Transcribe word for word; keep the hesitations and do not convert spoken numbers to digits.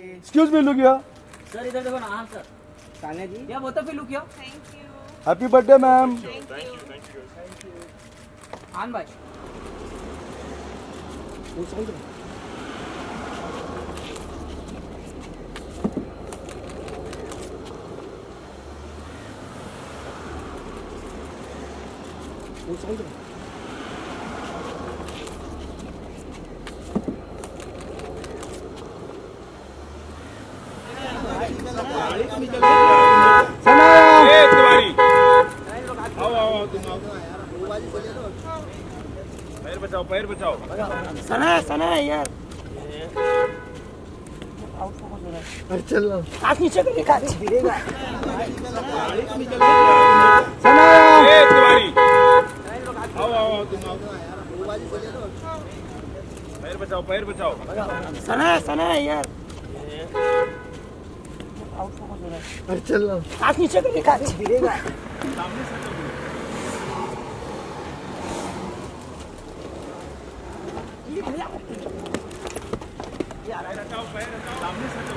Excuse me, look here. Sir इधर देखो ना। हाँ सर, सानिया जी, या both of you look here. Thank you. Happy birthday ma'am. Thank you. आन भाई। वो समझ रहे वो समझ रहे पैर बचाओ, पैर बचाओ। सनाया, सनाया यार। अरे चल ना, हाथ नीचे करके काट गिरेगा। सनाया, आओ आओ तुम आओ। पैर बचाओ, पैर बचाओ। सनाया, सनाया यार। अरे चल ना, हाथ नीचे करके काट गिरेगा। पैर हटाओ, पैर हटाओ। सामने से